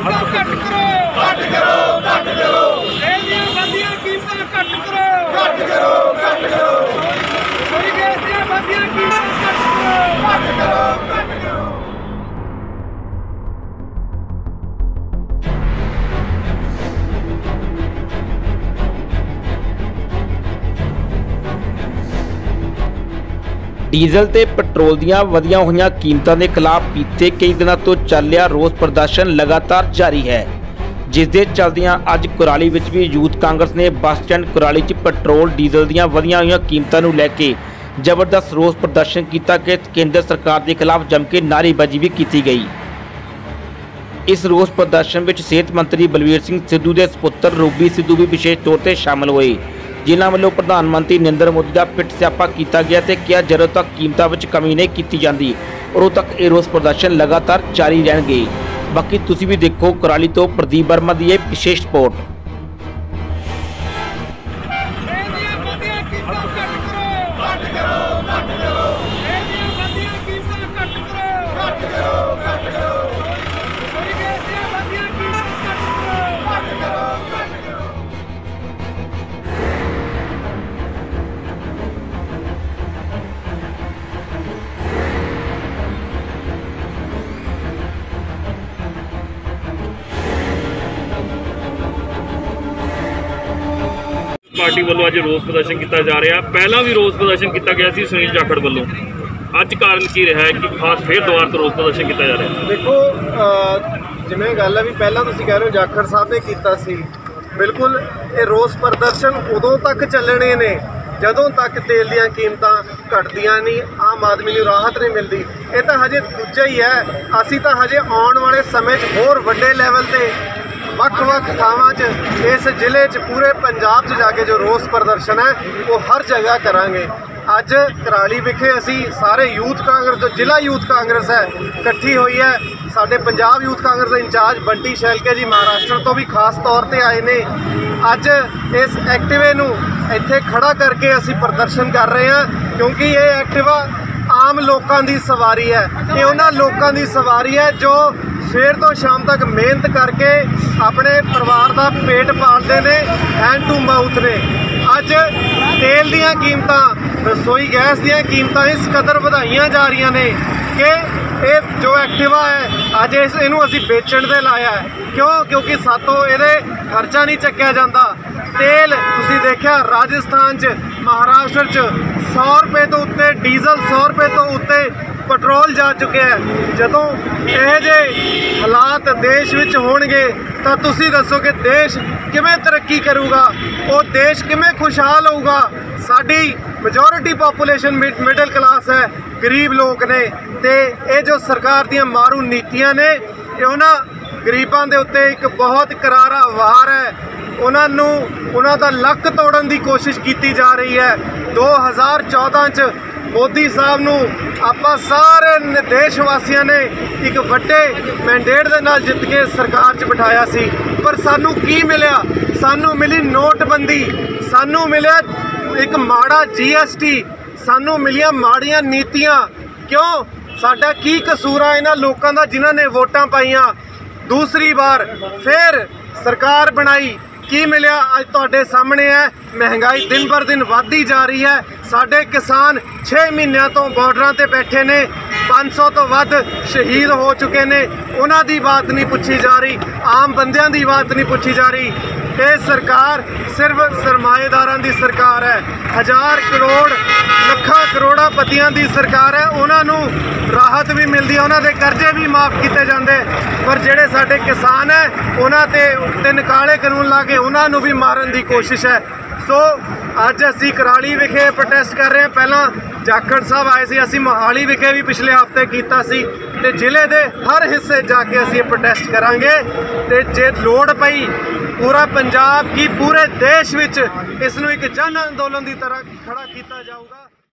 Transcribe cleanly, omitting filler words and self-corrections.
Diesel ते petrol दीयां वधियां होईयां कीमतां दे खिलाफ बीते कई दिनों तो चल रहा रोस प्रदर्शन लगातार जारी है, जिस दे चलदियां अज कुराली विच भी यूथ कांग्रेस ने बस स्टैंड कुराली च पेट्रोल डीजल दीयां वधियां होईयां कीमतां नूं लैके जबरदस्त रोस प्रदर्शन किया कि केंद्र सरकार के खिलाफ जम के नारेबाजी भी की गई। इस रोस प्रदर्शन में सेहत मंत्री बलवीर सिंह सिद्धू के सपुत्र रूबी सिद्धू भी विशेष तौर पर शामिल हुए, जिन्हां वालों प्रधानमंत्री नरेंद्र मोदी का पिट स्यापा किया गया ते क्या जदों तक कीमतों में कमी नहीं की जाती उदों तक ये रोस प्रदर्शन लगातार जारी रहणगे। बाकी तुसीं भी देखो कुराली तो प्रदीप वर्मा की यह विशेष रिपोर्ट। पार्टी वालों अज रोस प्रदर्शन किया जा रहा, पहला भी रोस प्रदर्शन किया गया सी सुनील जाखड़ वालों, अज कारण की रहा है कि खास फिर दोबारा तो रोस प्रदर्शन किया जा रहा है? देखो जिमें गल है भी पहला तुसीं कह रहे हो जाखड़ साहब ने किया सी, बिल्कुल ये रोस प्रदर्शन उदों तक चलने ने जदों तक तेल दीयां कीमतां घटदियां नहीं, आम आदमी नूं राहत नहीं मिलती। ये तो हजे दूजा ही है, असीं तो हजे आने वाले समय होर वड्डे लैवल ते ਵੱਖ-ਵੱਖ ਥਾਵਾਂ 'ਚ इस जिले च पूरे पंजाब च जाके जो रोस प्रदर्शन है वो हर जगह करांगे। अज कराली विखे असी सारे यूथ कांग्रेस जो जिला यूथ कांग्रेस है इकट्ठी हुई है, साडे पंजाब यूथ कांग्रेस के इंचार्ज बंटी शैलके जी महाराष्ट्र तो भी खास तौर पर आए ने। अज इस एक्टिवे नूं इत्थे खड़ा करके असी प्रदर्शन कर रहे हैं क्योंकि ये एक्टिवा आम लोगों की सवारी है, ये उन्हां लोगों की सवारी है जो सवेर तो शाम तक मेहनत करके अपने परिवार का पेट पालते हैं, हैंड टू माउथ ने। अज तेल दीयां कीमतां, रसोई गैस दीयां कीमतां इस कदर वधाईयां जा रही ने कि ये जो एक्टिवा है अज इनू असी बेचण दे लाया है। क्यों? क्योंकि सातों ये खर्चा नहीं चक्या जाता। तेल तुसीं देखिया राजस्थान च महाराष्ट्र च 100 रुपए तो उत्ते डीजल, 100 रुपए तो उत्ते पेट्रोल जा चुके हैं। जदों यह जे हालात देश विच होणगे तो तुसीं दसो कि देश किवें तरक्की करूगा, वो देश किवें खुशहाल होऊगा। साडी मेजोरिटी पॉपूलेशन मिडल क्लास है, गरीब लोग ने, ते ये जो सरकार दीयां मारू नीतियां ने ये उन्हां गरीबां दे उत्ते एक बहुत करारा वार है। उन्हां दा लक तोड़न की कोशिश की जा रही है। 2014 च मोदी साहब नूं आपां सारे देशवासियों ने एक वड्डे मैंडेट दे नाल जित के सरकार च बिठाया सी, पर सानू की मिलिया? सानू मिली नोटबंदी, सानू मिलिया एक माड़ा GST, सानू मिलिया माड़ियां नीतियां। क्यों? साडा की कसूर है इन्हां लोकां दा जिन्हां ने वोटां पाईयां, दूसरी बार फिर सरकार बनाई, की मिलिया? अज तुहाडे सामने है, महंगाई दिन बर दिन वधदी जा रही है। साडे किसान 6 महीनों तो बॉर्डर ते बैठे ने, 500 तो वध शहीद हो चुके ने, उन्हां दी बात नहीं पुछी जा रही, आम बंदियां दी बात नहीं पुछी जा रही। ये सरकार सिर्फ सरमाएदारां दी सरकार है, 1000 करोड़ ਲੱਖਾਂ ਕਰੋੜਾਪਤੀਆਂ ਦੀ सरकार है। उन्होंने राहत भी मिलती है, उन्होंने कर्जे भी माफ़ किए जाते, पर जोड़े साडे किसान है उन्होंने ते निकाले कानून ला के उन्होंने भी मारन की कोशिश है। सो अज असी कराली विखे प्रोटेस्ट कर रहे हैं। पहला जाखड़ साहब आए सी, असी मोहाली विखे भी पिछले हफ्ते किया सी, ते जिले के हर हिस्से जाके असी प्रोटेस्ट करांगे। ते जे लोड़ पई पूरा पंजाब की पूरे देश विच इसनूं एक जन अंदोलन की तरह खड़ा किया जाऊगा।